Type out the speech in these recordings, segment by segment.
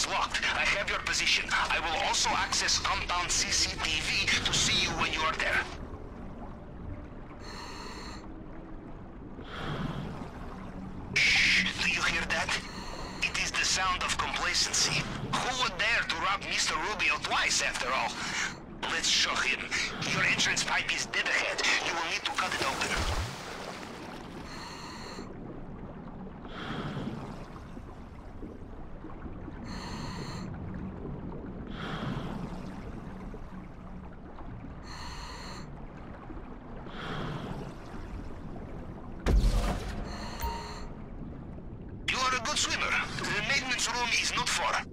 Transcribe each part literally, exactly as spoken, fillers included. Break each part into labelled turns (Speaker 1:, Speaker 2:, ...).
Speaker 1: is locked. I have your position. I will also access compound C C T V to see you when you are there. Shh, do you hear that? It is the sound of complacency. Who would dare to rob Mister Rubio twice, after all? Let's show him. Your entrance pipe is dead ahead. You will need to cut it open. You are a good swimmer. The maintenance room is not far.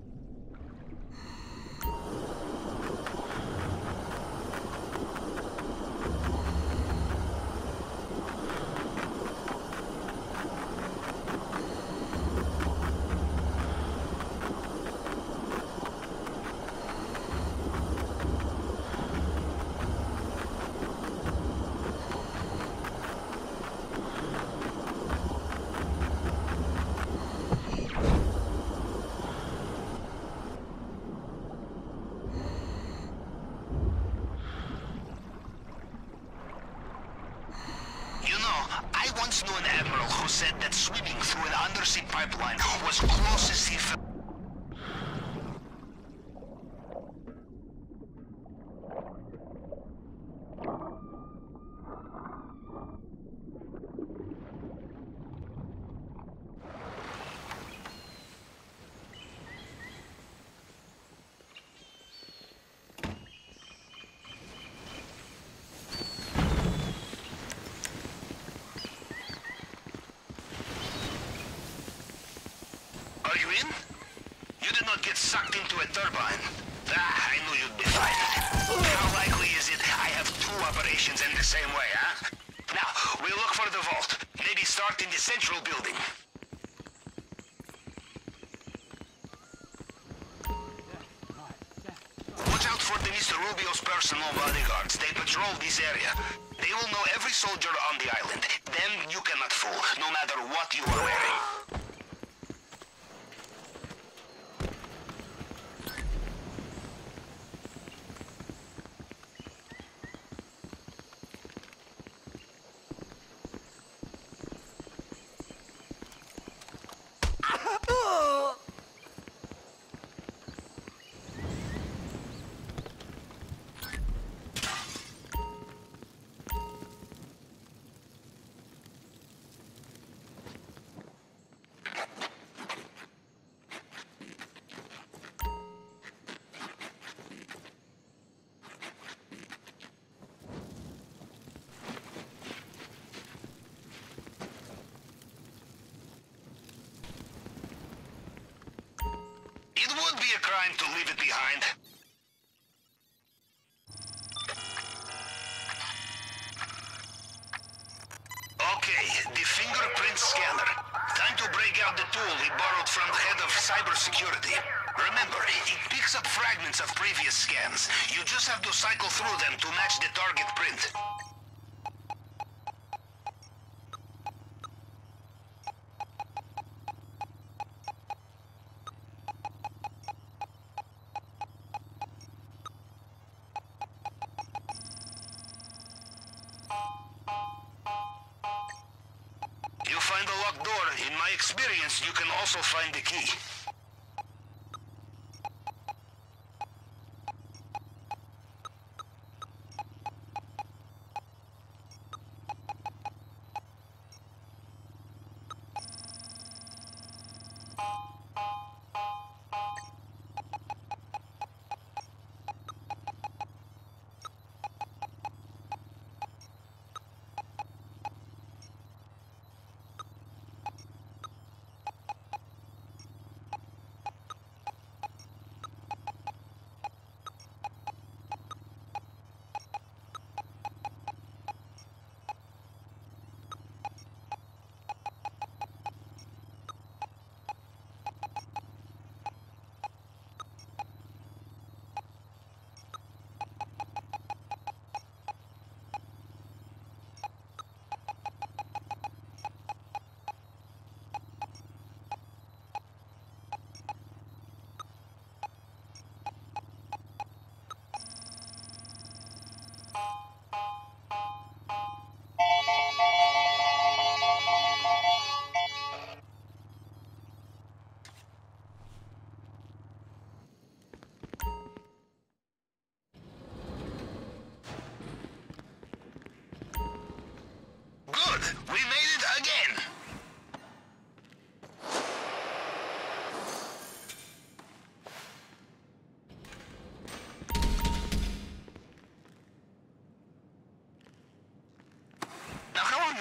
Speaker 1: I once knew an admiral who said that swimming through an undersea pipeline was closest he felt. Are you in? You did not get sucked into a turbine. Ah, I knew you'd be fine. How likely is it I have two operations in the same way, huh? Now, we'll look for the vault. Maybe start in the central building. Watch out for the Mister Rubio's personal bodyguards. They patrol this area. They will know every soldier on the island. Them you cannot fool, no matter what you are wearing. It would be a crime to leave it behind. Okay, the fingerprint scanner. Time to break out the tool we borrowed from the head of cybersecurity. Remember, it picks up fragments of previous scans. You just have to cycle through them to match the target print. Find a locked door. In my experience, you can also find the key.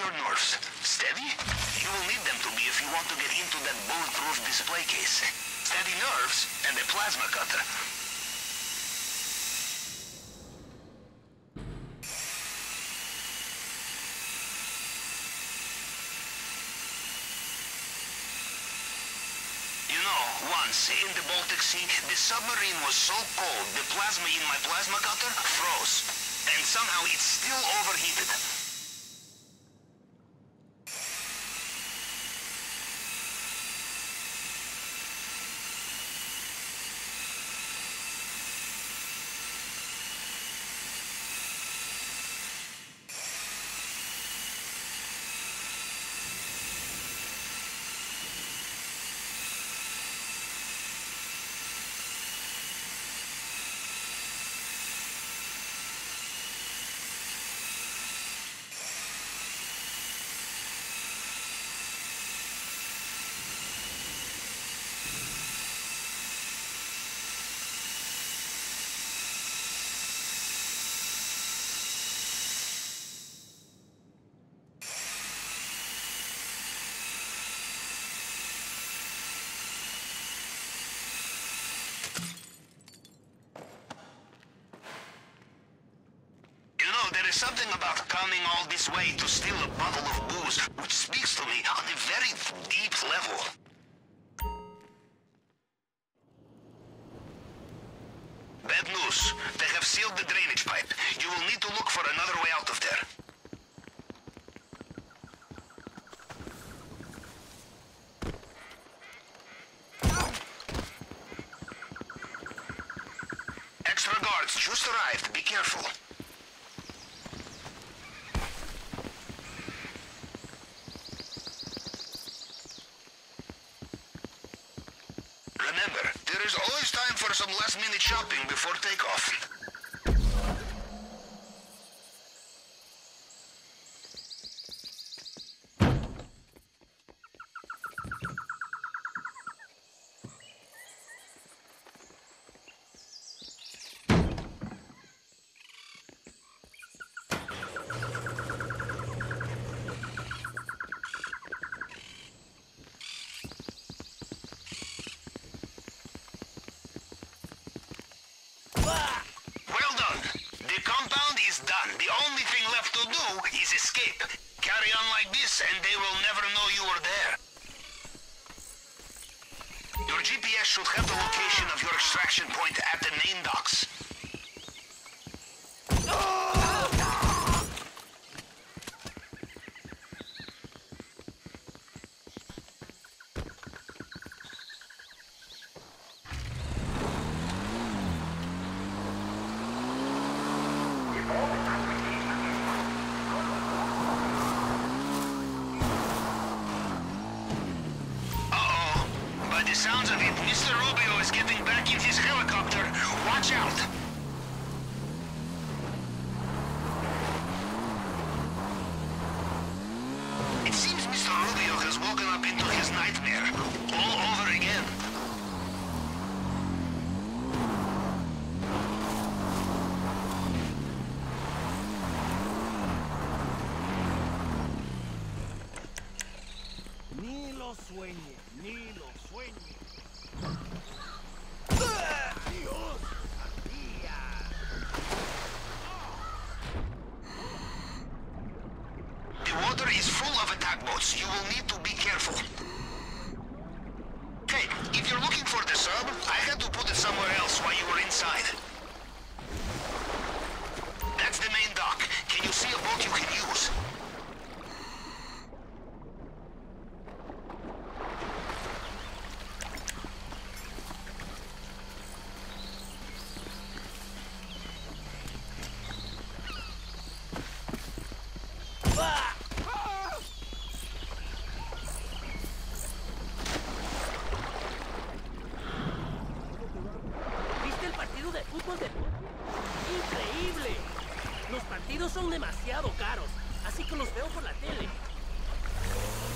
Speaker 1: your nerves. Steady? You will need them to be if you want to get into that bulletproof display case. Steady nerves and a plasma cutter. You know, once in the Baltic Sea, the submarine was so cold, the plasma in my plasma cutter froze. And somehow it's still overheated. There is something about coming all this way to steal a bottle of booze, which speaks to me on a very deep level. Bad news. They have sealed the drainage pipe. You will need to look for another way out of there. Extra guards just arrived. Be careful. Remember, there is always time for some last-minute shopping before takeoff. Well done. The compound is done. The only thing left to do is escape. Carry on like this and they will never know you were there. Your G P S should have the location of your extraction point at the main docks. By the sounds of it, Mister Rubio is getting back in his helicopter. Watch out! It seems Mister Rubio has woken up into his nightmare. All over again.
Speaker 2: Ni lo sueñe, ni lo sueñe. Dios, sabía.
Speaker 1: The water is full of attack boats. You will need to be careful. Hey, if you're looking for the sub, I had to put it somewhere else while you were inside. That's the main dock. Can you see a boat you can use?
Speaker 2: ¿Viste el partido de fútbol de noche? ¡Increíble! Los partidos son demasiado caros, así que los veo por la tele.